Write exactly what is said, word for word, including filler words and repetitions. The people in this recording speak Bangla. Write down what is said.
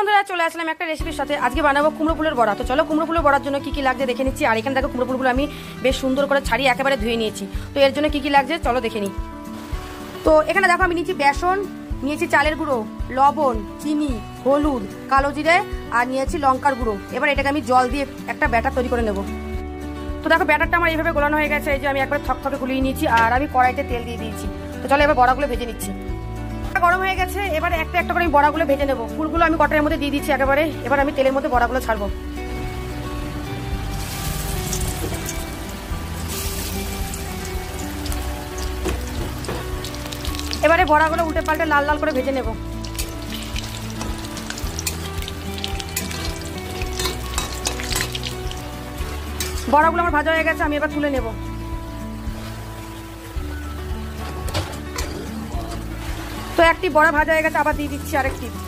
বন্ধুরা, চলে আসলাম একটা রেসিপির সাথে। আজকে বানাবো কুমড়ো ফুলের বড়া। তো চলো কুমড়ো ফুলের বড়ার জন্য কি কি লাগছে দেখে নিচ্ছি। আর এখানে দেখো কুমড়ো ফুলগুলো আমি বেশ সুন্দর করে ছাড়িয়ে একেবারে ধুয়ে নিয়েছি। তো এর জন্য কি কি লাগছে চলো দেখে নিই। তো এখানে দেখো আমি নিয়েছি বেসন, নিয়েছি চালের গুঁড়ো, লবণ, চিনি, হলুদ, কালো জিরে আর নিয়েছি লঙ্কার গুঁড়ো। এবার এটাকে আমি জল দিয়ে একটা ব্যাটার তৈরি করে নেব। তো দেখো ব্যাটারটা আমার এইভাবে গোলানো হয়ে গেছে। এই যে আমি একবার থকথকে গুলিয়ে নিয়েছি আর আমি কড়াইতে তেল দিয়ে দিয়েছি। তো চলো এবার বড়াগুলো ভেজে নিচ্ছি। গরম হয়ে গেছে, এবারে একটা একটা করে আমি বড়াগুলো ভেজে নেবো। ফুলগুলো আমি কড়াইয়ের মধ্যে দিয়ে দিচ্ছি একেবারে। এবার আমি তেলের মধ্যে বড়াগুলো ছাড়বো। এবারে বড়াগুলো উল্টে পাল্টে লাল লাল করে ভেজে নেব। বড়াগুলো আমার ভাজা হয়ে গেছে, আমি এবার তুলে নেব। তো একটি বড়া ভাজা হয়ে গেছে, আবার দিয়ে দিচ্ছি আরেকটি।